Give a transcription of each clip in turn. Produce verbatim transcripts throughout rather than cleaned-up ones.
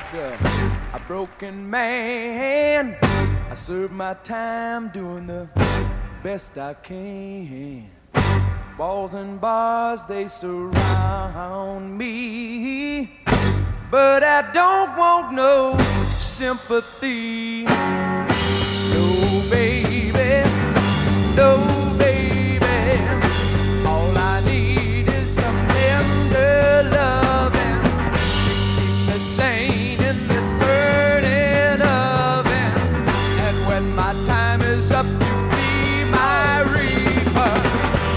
a broken man. I serve my time doing the best I can. Walls and bars, they surround me, but I don't want no sympathy. No, baby, no, baby. All I need is some tender loving to keep me sane in this burning oven. And when my time is up, you be my reaper.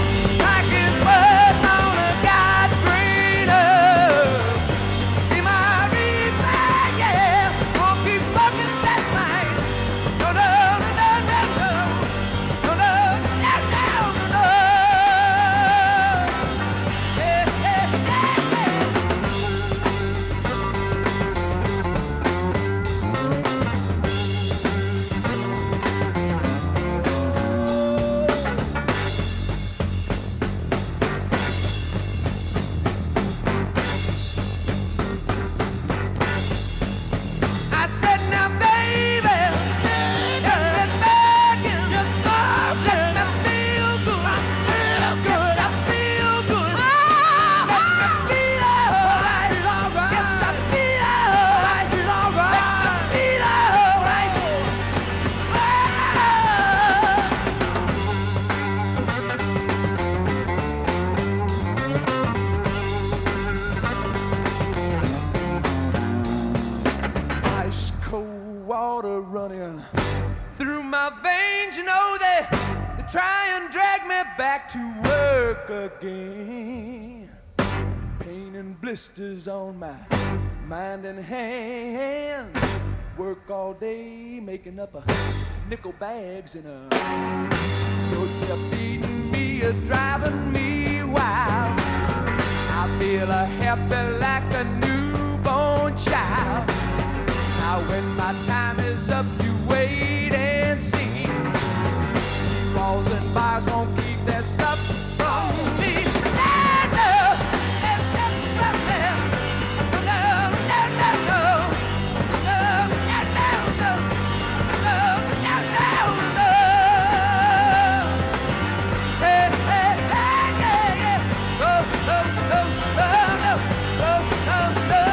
Back to work again. Pain and blisters on my mind and hands. Work all day making up a nickel bags in a notes are beating me, are driving me wild. I feel a happy like a newborn child. Now when my time is up, you wait and see. These walls and bars won't keep that stuff from me. No, no, that stuff from me. No, no, no, no, no, no, no, no, no, no, no. Hey, hey, hey, yeah, yeah. Oh, oh, oh, oh, no, oh, oh, no.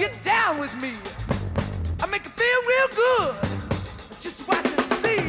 get down with me. I make it feel real good. Just watch and see.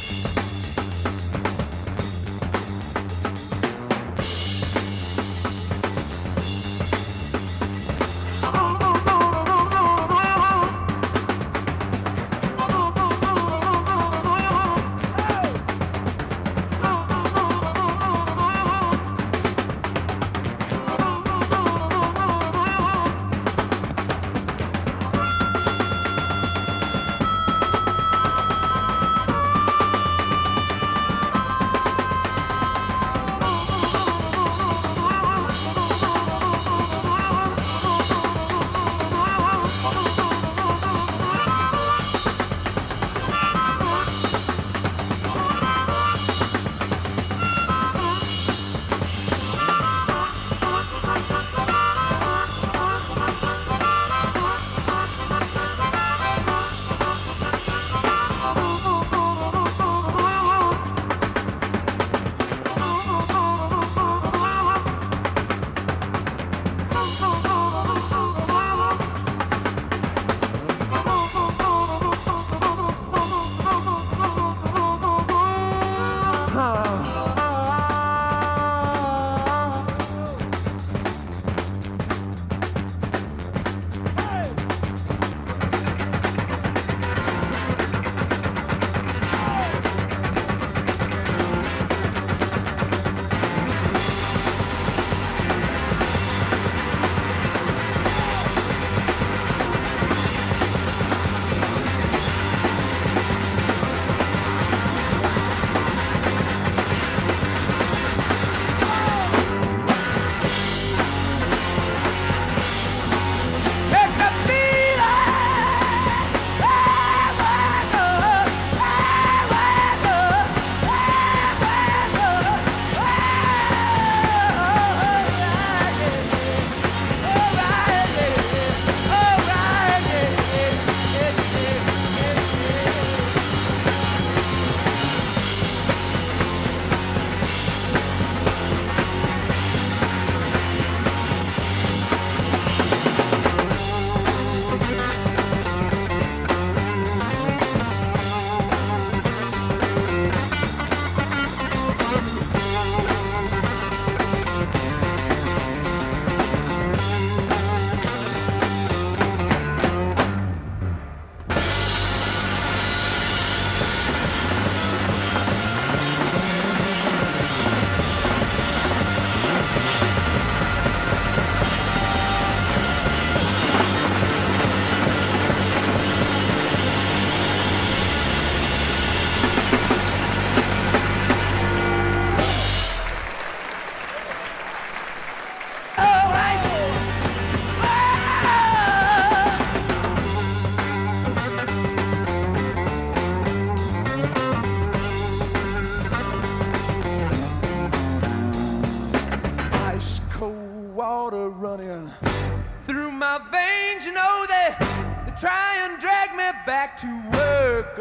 To work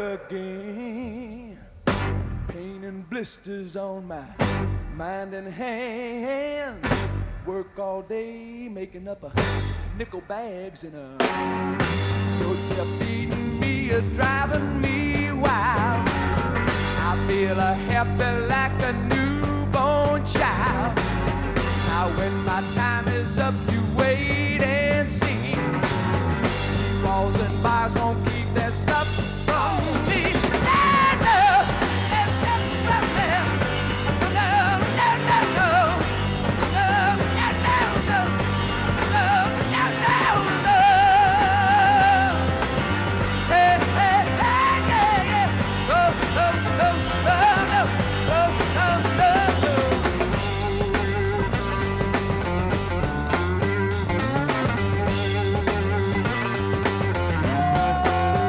again. Pain and blisters on my mind and hands. Work all day making up a nickel bags in a notes are beating me, are driving me wild. I feel a happy like a newborn child. Now when my time is up, you wait and see. These walls and bars won't keep that stuff from me. No, no, that stuff from me. No, no, no, no. No, no, no, no. No, no, no, no. Hey, hey, hey, yeah, yeah. Oh, oh, oh, oh, no. Oh, oh, no, no. Oh,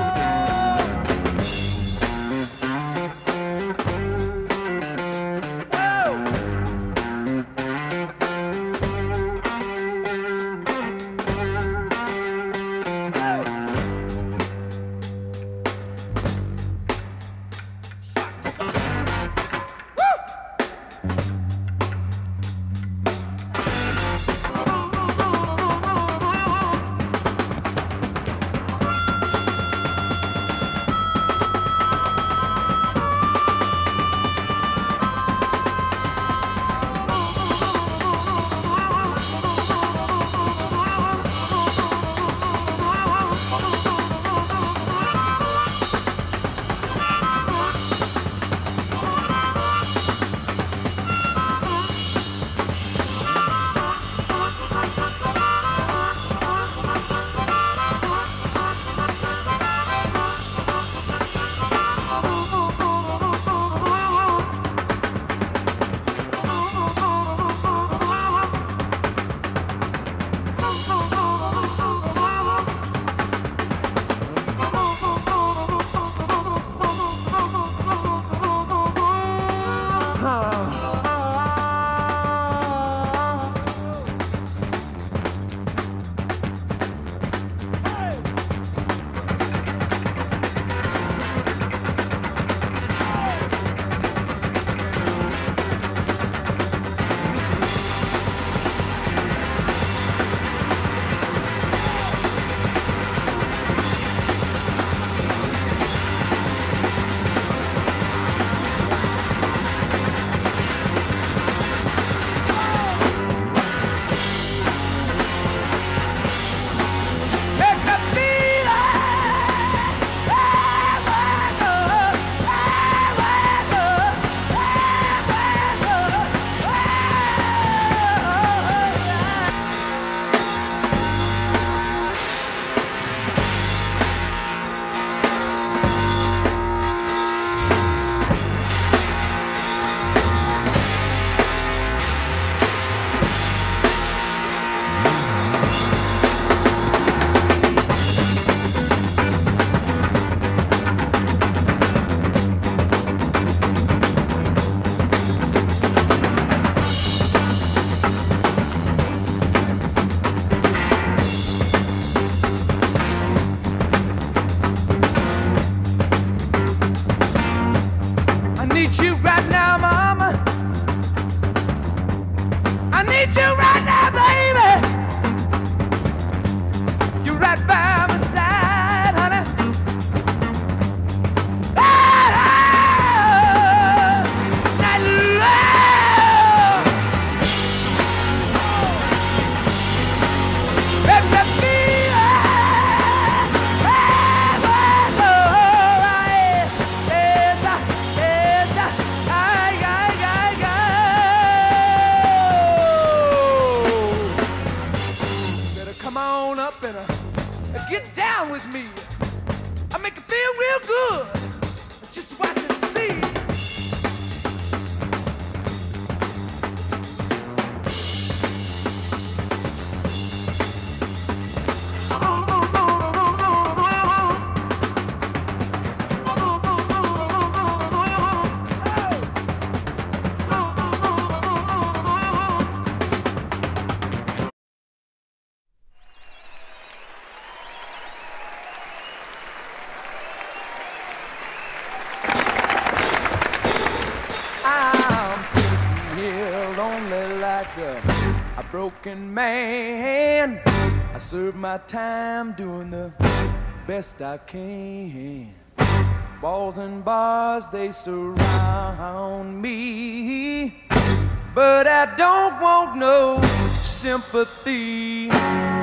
uh, a broken man. I serve my time doing the best I can. Balls and bars, they surround me, but I don't want no sympathy.